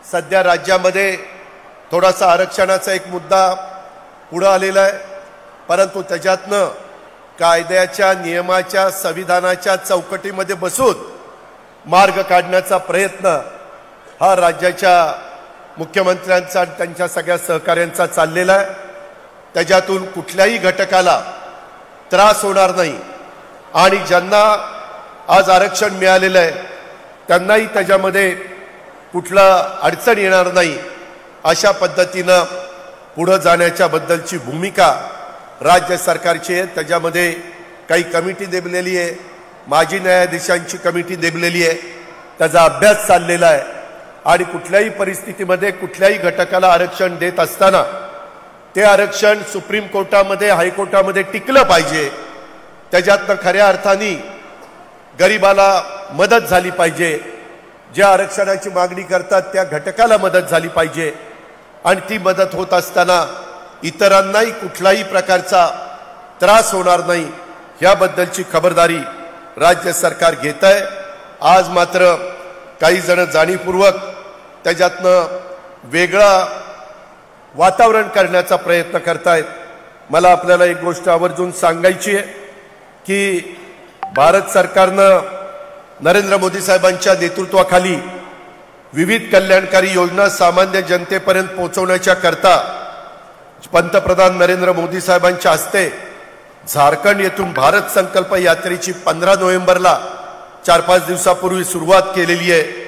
सध्या राज्यामध्ये थोडासा आरक्षणाचा एक मुद्दा पुढे आलेला आहे, परंतु त्याच्यातनं कायद्याच्या नियमाच्या संविधानाच्या चौकटीमध्ये बसून मार्ग काढण्याचा प्रयत्न हा राज्याच्या मुख्यमंत्र्यांचा आणि त्यांच्या सगळ्या सहकाऱ्यांचा चाललेला आहे। त्याच्यातून कुठल्याही घटकाला त्रास होणार नाही आणि ज्यांना आज आरक्षण मिळालेलं आहे त्यांनाही त्याच्यामध्ये कुठला अडचण येणार नाही अशा पद्धतीनं पुढे जाण्याच्या बद्दलची भूमिका राज्य सरकारची आहे। त्याच्यामध्ये काही कमिटी नेमलेली आहे, माजी न्यायाधीशांची कमिटी नेमलेली आहे, त्याचा अभ्यास चाललेला आहे आणि कुठल्याही परिस्थितीमध्ये कुठल्याही घटकाला आरक्षण देत असताना ते आरक्षण सुप्रीम कोर्टामध्ये हायकोर्टामध्ये टिकलं पाहिजे। त्याच्यातनं खऱ्या अर्थाने गरिबाला मदत झाली पाहिजे, ज्या आरक्षणाची मागणी करतात त्या घटकाला मदत झाली पाहिजे आणि ती मदत होत असताना इतरांनाही कुठलाही प्रकारचा त्रास होणार नाही याबद्दलची खबरदारी राज्य सरकार घेत आहे। आज मात्र काही जण जाणीवपूर्वक त्याच्यातनं वेगळा वातावरण करण्याचा प्रयत्न करतायत। मला आपल्याला एक गोष्ट आवर्जून सांगायची आहे की भारत सरकारनं नरेंद्र मोदी साहेबांच्या नेतृत्वाखाली विविध कल्याणकारी योजना सामान्य जनतेपर्यंत पोहोचवण्याच्या करता पंतप्रधान नरेंद्र मोदी साहेबांच्या हस्ते झारखंड येथून भारत संकल्प यात्रेची 15 नोव्हेंबरला 4-5 दिवसापूर्वी सुरुवात केलेली आहे।